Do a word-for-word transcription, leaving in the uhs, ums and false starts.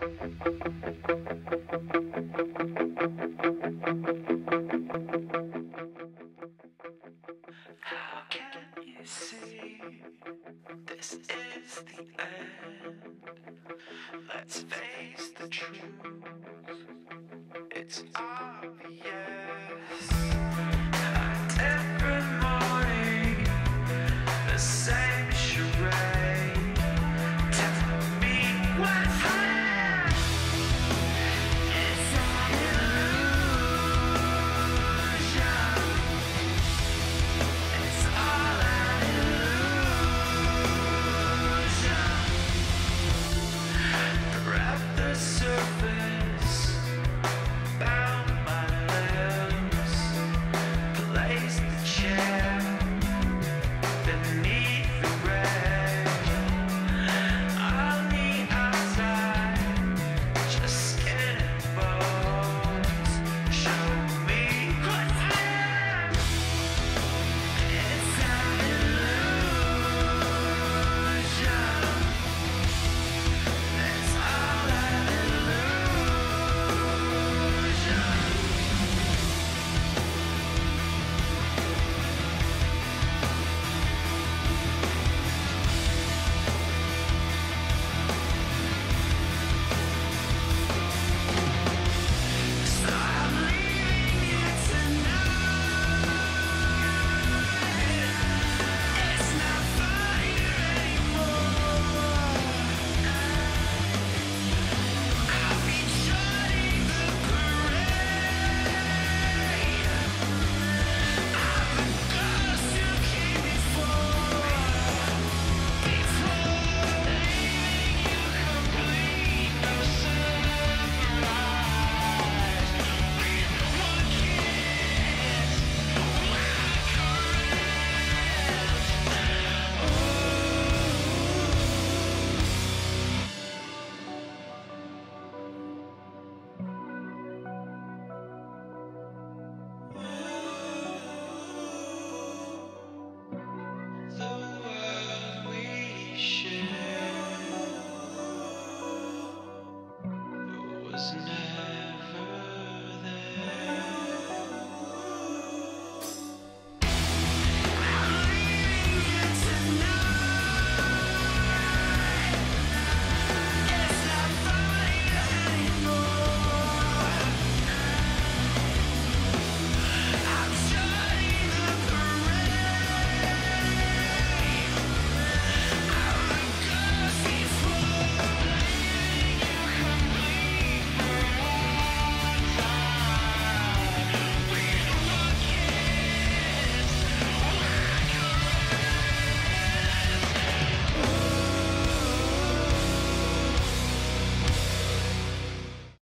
How can you see this is the end? Let's face the truth, it's obvious. A different morning, the same charade. Tell me what's there. It's an illusion. It's all an illusion. Grab the surface, bound my lips, place the chair beneath the rain. On the outside, just skin and bones. Show me what's there. It's an illusion. It's all an illusion. So I'm leaving you tonight. It's not funny anymore. I'll be joining the parade. I'm the ghost you came before. Before leaving you complete, no surprise. With one kiss, one caress. The world we share was never